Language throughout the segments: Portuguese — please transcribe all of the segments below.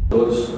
Todos,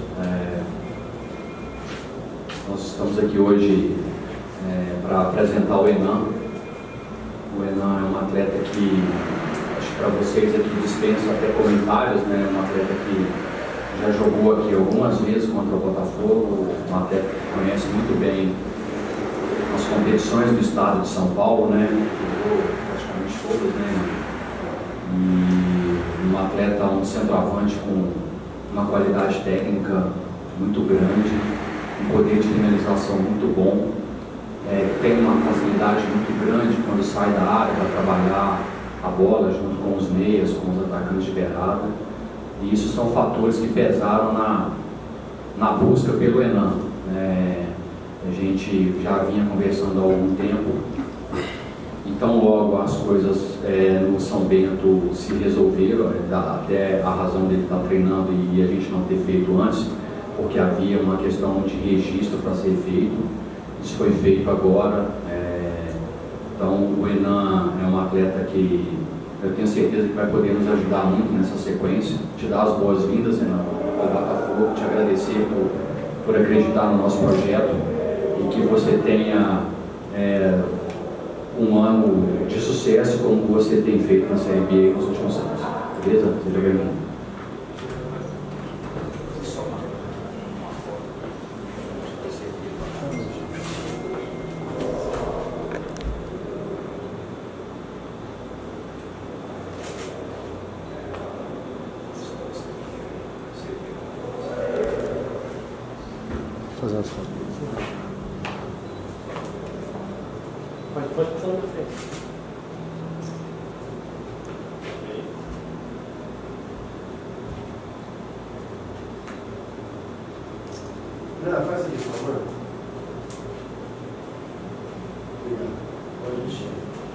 nós estamos aqui hoje para apresentar o Enan. O Enan é um atleta que, acho que para vocês aqui dispensa até comentários, né? Um atleta que já jogou aqui algumas vezes contra o Botafogo, um atleta que conhece muito bem as competições do estado de São Paulo, né? Jogou praticamente todas, né? E um atleta, um centroavante com uma qualidade técnica muito grande, um poder de finalização muito bom, tem uma facilidade muito grande quando sai da área para trabalhar a bola junto com os meias, com os atacantes de beirada, e isso são fatores que pesaram na busca pelo Enan. A gente já vinha conversando há algum tempo, então logo as coisas no São Bento se resolveram, até a razão dele estar treinando e a gente não ter feito antes, porque havia uma questão de registro para ser feito. Isso foi feito agora. Então o Enan é um atleta que eu tenho certeza que vai poder nos ajudar muito nessa sequência. Te dar as boas-vindas, Enan, ao Botafogo, te agradecer por acreditar no nosso projeto e que você tenha um ano de sucesso como você tem feito na Série B nos últimos anos. Beleza? Seja bem-vindo. Fazer as fotos. Pode passar na frente. Não, faz isso, por favor. Obrigado. Pode mexer.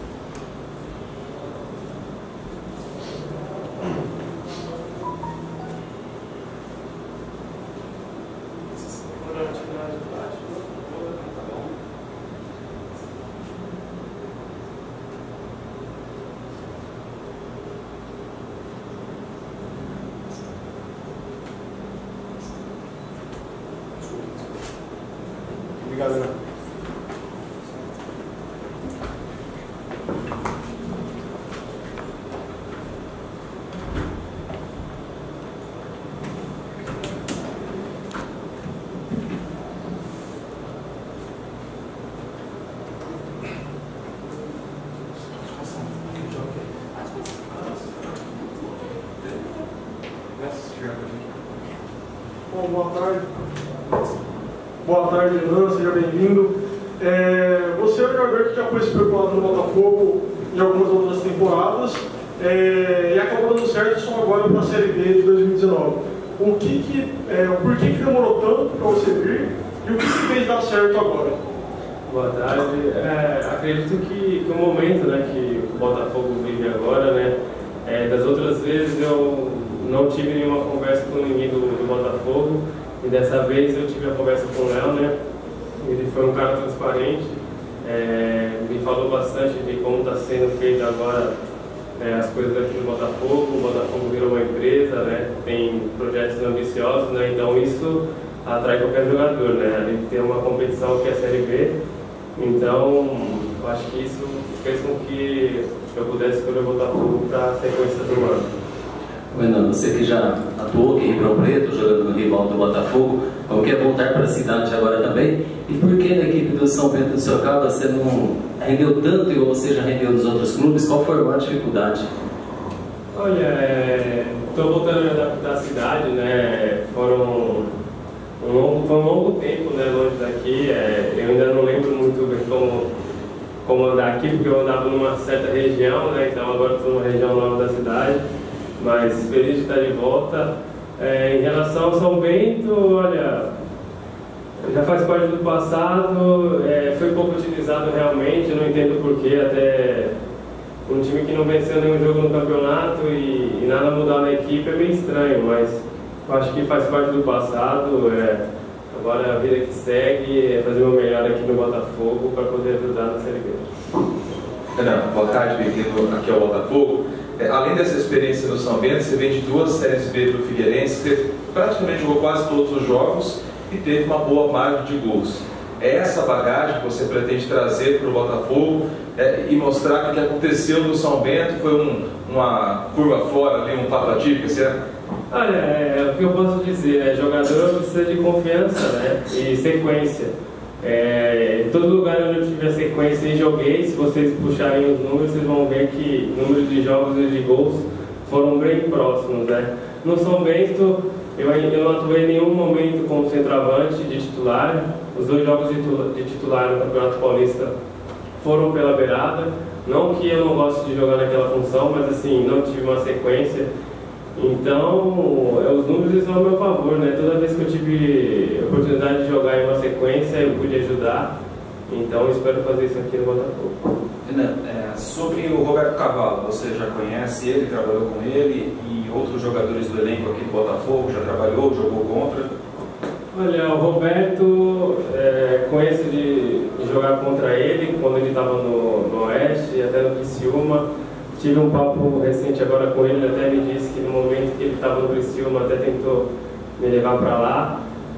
Obrigado, Ana. Bom, boa tarde. Boa tarde, Enan, seja bem-vindo. Você é um jogador que já foi especulado no Botafogo em algumas outras temporadas e acabou dando certo só agora para a Série B de 2019. Por que demorou tanto para você vir e o que fez dar certo agora? Boa tarde. Acredito que o momento, né, que o Botafogo vive agora, né, das outras vezes eu não tive nenhuma conversa com ninguém do Botafogo. E dessa vez eu tive a conversa com o Léo, né? Ele foi um cara transparente, me falou bastante de como está sendo feito agora as coisas aqui no Botafogo. O Botafogo virou uma empresa, né? Tem projetos ambiciosos, né? Então isso atrai qualquer jogador, né? A gente tem uma competição que é a Série B, então eu acho que isso fez com que eu pudesse escolher o Botafogo para a sequência do ano. Enan, você que já atuou aqui em Ribeirão Preto, jogando no rival do Botafogo, como quer voltar para a cidade agora também? E por que na equipe do São Bento do Sorocaba você não rendeu tanto e você já rendeu nos outros clubes? Qual foi a maior dificuldade? Olha, estou voltando da cidade, né? Foi um longo tempo, né, longe daqui. Eu ainda não lembro muito bem como andar aqui, porque eu andava numa certa região, né? Então agora estou numa região nova da cidade. Mas feliz de estar de volta. Em relação ao São Bento, olha, já faz parte do passado, foi pouco utilizado realmente, eu não entendo porquê, até um time que não venceu nenhum jogo no campeonato e nada mudar na equipe é meio estranho, mas eu acho que faz parte do passado. Agora a vida que segue é fazer o melhor aqui no Botafogo para poder ajudar na Série B. Boa tarde, bem-vindo aqui ao Botafogo. além dessa experiência no São Bento, você vem de 2 séries B do Figueirense, você praticamente jogou quase todos os jogos e teve uma boa margem de gols. É essa bagagem que você pretende trazer para o Botafogo e mostrar que o que aconteceu no São Bento foi uma curva fora, ali, um fato atípico, certo? Olha, o que eu posso dizer, jogador precisa de confiança, né, e sequência. Em todo lugar onde eu tive a sequência e joguei, se vocês puxarem os números, vocês vão ver que números de jogos e de gols foram bem próximos, né. No São Bento, eu não atuei em nenhum momento como centroavante de titular. Os 2 jogos de titular no Campeonato Paulista foram pela beirada. Não que eu não goste de jogar naquela função, mas assim, não tive uma sequência. Então, os números estão ao meu favor, né? Toda vez que eu tive a oportunidade de jogar em uma sequência, eu pude ajudar. Então, eu espero fazer isso aqui no Botafogo. Sobre o Roberto Cavalo, você já conhece ele, trabalhou com ele, e outros jogadores do elenco aqui do Botafogo, já trabalhou, jogou contra? Olha, o Roberto, conheço de jogar contra ele quando ele estava no Oeste, até no Criciúma. Tive um papo recente agora com ele, ele até me disse que no momento que ele estava no Criciúma até tentou me levar para lá.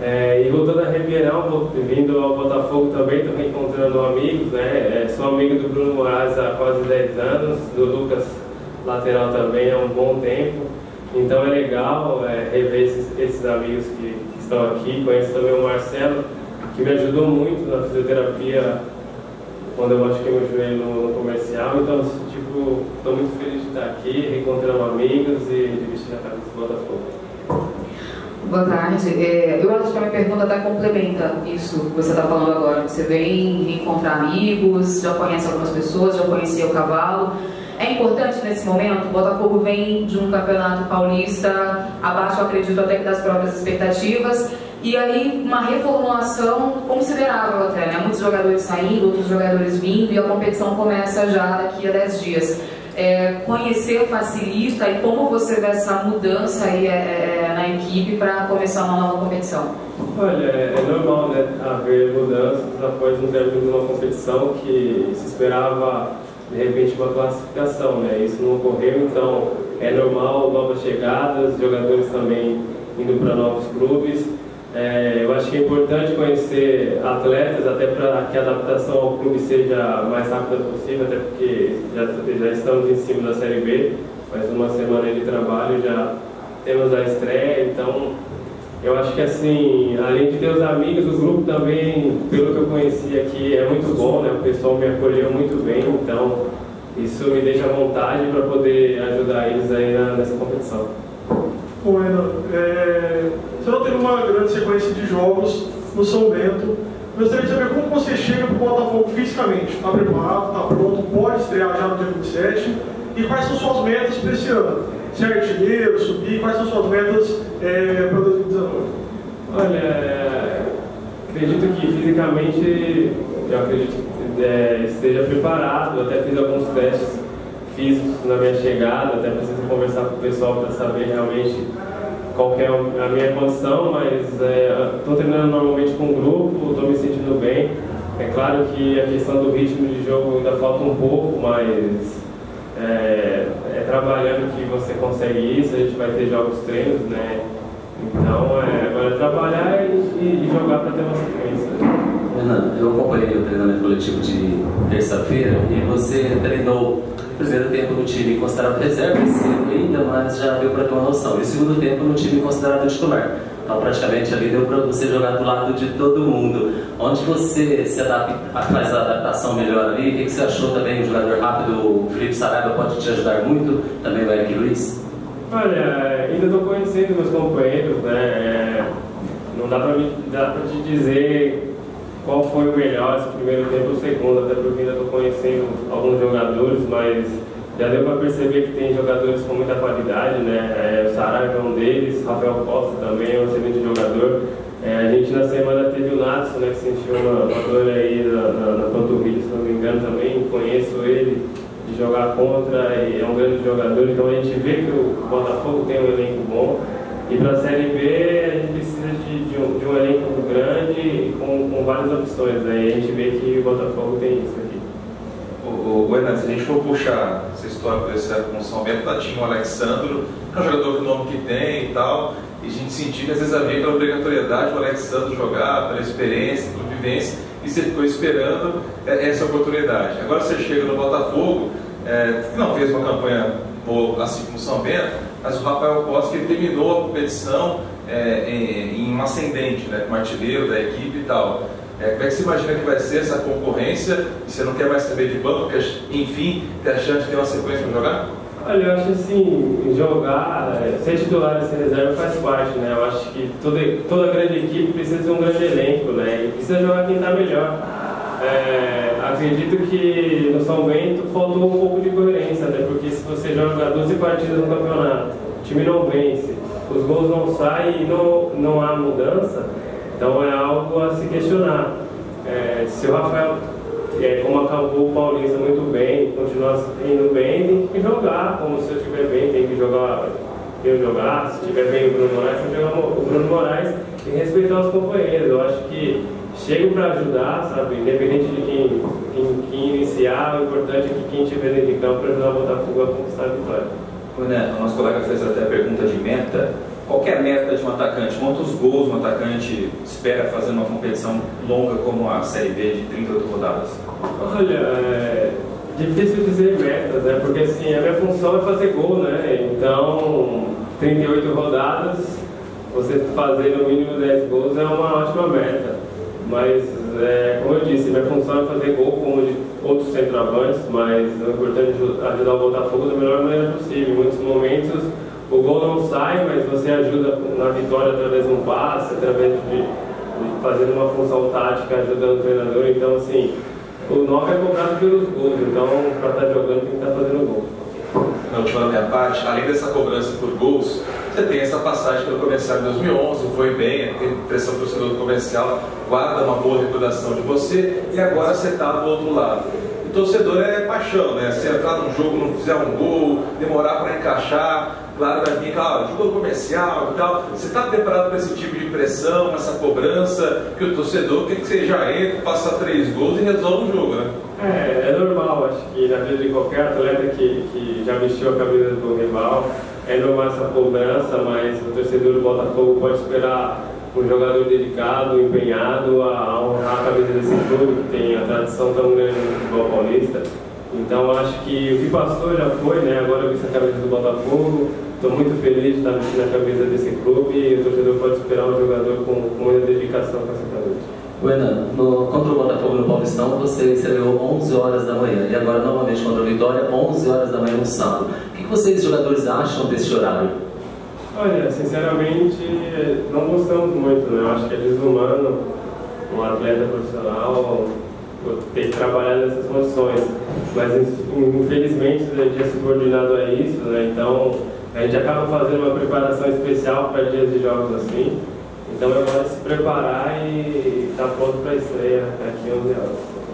E voltando a Ribeirão, vindo ao Botafogo também, estou reencontrando amigos, né? Sou amigo do Bruno Moraes há quase 10 anos, do Lucas, lateral também, há um bom tempo. Então é legal rever esses amigos que estão aqui. Conheço também o Marcelo, que me ajudou muito na fisioterapia quando eu machuquei meu joelho no comercial. Então, tipo, estou muito feliz de estar aqui, reencontrando amigos e de vestir a camisa do Botafogo. Boa tarde. Eu acho que a minha pergunta até complementa isso que você está falando agora. Você vem encontrar amigos, já conhece algumas pessoas, já conhecia o Cavalo. É importante nesse momento, o Botafogo vem de um campeonato paulista abaixo, eu acredito, até que das próprias expectativas, e aí uma reformulação considerável até, né? Muitos jogadores saindo, outros jogadores vindo, e a competição começa já daqui a 10 dias. Conhecer facilita, e como você vê essa mudança aí na equipe para começar uma nova competição? Olha, é normal, né, haver mudanças após um término de uma competição que se esperava de repente uma classificação, né? Isso não ocorreu, então é normal novas chegadas, jogadores também indo para novos clubes. Eu acho que é importante conhecer atletas, até para que a adaptação ao clube seja mais rápida possível, até porque já estamos em cima da Série B, mais uma semana de trabalho, já temos a estreia, então eu acho que assim, além de ter os amigos, o grupo também, pelo que eu conheci aqui, é muito bom, né? O pessoal me acolheu muito bem, então isso me deixa à vontade para poder ajudar eles aí nessa competição. Bom, Renan, você não teve uma grande sequência de jogos no São Bento. Gostaria de saber como você chega para o Botafogo fisicamente. Está preparado, está pronto, pode estrear já no dia 27? E quais são suas metas para esse ano? Ser artilheiro, subir, quais são suas metas para 2019? Olha, acredito que fisicamente, eu acredito que esteja preparado. Eu até fiz alguns testes físicos na minha chegada, até preciso conversar com o pessoal para saber realmente qual que é a minha condição, mas estou treinando normalmente com o grupo, estou me sentindo bem. É claro que a questão do ritmo de jogo ainda falta um pouco, mas é trabalhando que você consegue isso. A gente vai ter jogos treinos, né? Então, agora é trabalhar e jogar para ter uma sequência. Fernando, eu acompanhei o treinamento coletivo de terça-feira e você treinou o primeiro tempo no time considerado reserva, cedo ainda, mas já deu para ter uma noção. E o segundo tempo no time considerado titular. Então, praticamente ali deu para você jogar do lado de todo mundo. Onde você se adapta, faz a adaptação melhor ali? O que você achou também? O jogador rápido, o Felipe Saraiva, pode te ajudar muito? Também o Eric Luiz? Olha, ainda estou conhecendo meus companheiros, né? Não dá para te dizer qual foi o melhor, se o primeiro tempo ou o segundo, até porque ainda estou conhecendo alguns jogadores, mas já deu para perceber que tem jogadores com muita qualidade, né? O Saraiva é um deles, Rafael Costa também é um excelente jogador. A gente na semana teve o Natson, né, que sentiu uma dor aí na panturrilha, se não me engano, também conheço ele de jogar contra, e é um grande jogador, então a gente vê que o Botafogo tem um elenco bom. E para a Série B a gente precisa de um elenco grande com várias opções, né? E a gente vê que o Botafogo tem isso aqui. Bueno, Renan, se a gente for puxar essa história por esse com o São Bento, tinha o Alexandro, que é um jogador com o nome que tem e tal, e a gente sentia que às vezes havia pela obrigatoriedade do Alexandro jogar, pela experiência, pela vivência, e você ficou esperando essa oportunidade. Agora você chega no Botafogo, que não fez uma campanha boa, assim como o São Bento, mas o Rafael Costa, que terminou a competição em um ascendente, né, como artilheiro da equipe e tal. Como é que você imagina que vai ser essa concorrência? E você não quer mais saber de banco, porque, enfim, tem a chance de ter uma sequência para jogar? Olha, eu acho assim, jogar, ser titular e ser reserva faz parte, né? Eu acho que toda grande equipe precisa de um grande elenco, né? E precisa jogar quem está melhor. Acredito que no São Bento faltou um pouco de coerência, né? Porque se você joga 12 partidas no campeonato, o time não vence, os gols não saem e não há mudança, então é algo a se questionar. Se o Rafael, como acampou o Paulista muito bem, continuar indo bem, tem que jogar. Como se eu estiver bem, tem que jogar, se estiver bem o Bruno Moraes, tem que jogar o Bruno Moraes e respeitar os companheiros. Eu acho que chego para ajudar, sabe? Independente de quem iniciar, o importante é que quem estiver dentro de campo para ajudar o Botafogo a conquistar a vitória. O nosso colega fez até a pergunta de meta. Qual é a meta de um atacante? Quantos gols um atacante espera fazer numa competição longa como a Série B de 38 rodadas? Olha, difícil dizer metas, né? Porque assim, a minha função é fazer gol, né? Então, 38 rodadas, você fazer no mínimo 10 gols é uma ótima meta. Mas, como eu disse, minha função é fazer gol como de outros centroavantes, mas é importante ajudar o Botafogo da melhor maneira possível. Em muitos momentos, o gol não sai, mas você ajuda na vitória através de um passe, através de fazer uma função tática, ajudando o treinador. Então, assim, o 9 é cobrado pelos gols, então, para estar jogando, tem que estar fazendo gol. Na última minha parte, além dessa cobrança por gols, você tem essa passagem pelo Comercial em 2011, foi bem, tem pressão do torcedor do Comercial, guarda uma boa recordação de você, e agora você está do outro lado. O torcedor é paixão, né? Se entrar num jogo, não fizer um gol, demorar para encaixar, claro, vai vir, jogo Comercial e tal. Você está preparado para esse tipo de pressão, essa cobrança, que o torcedor quer que você já entre, passa 3 gols e resolve o jogo, né? É normal, acho que na vida de qualquer atleta que já vestiu a camisa do rival, é normal essa cobrança, mas o torcedor do Botafogo pode esperar um jogador dedicado, empenhado a honrar a camisa desse clube, que tem a tradição tão grande no futebol paulista. Então acho que o que passou já foi, né? Agora eu visto a camisa do Botafogo, estou muito feliz de estar vestindo a camisa desse clube e o torcedor pode esperar um jogador com muita dedicação com essa camisa. Renan, contra o Botafogo no Paulistão, você estreou 11 horas da manhã e agora novamente contra a Vitória, 11 horas da manhã no sábado. O que vocês, jogadores, acham desse horário? Olha, sinceramente, não gostamos muito, né? Eu acho que é desumano um atleta profissional ter que trabalhar nessas condições. Mas, infelizmente, a gente é subordinado a isso, né? Então, a gente acaba fazendo uma preparação especial para dias de jogos assim. Então, é hora de se preparar e estar pronto para a estreia daqui a 11 horas.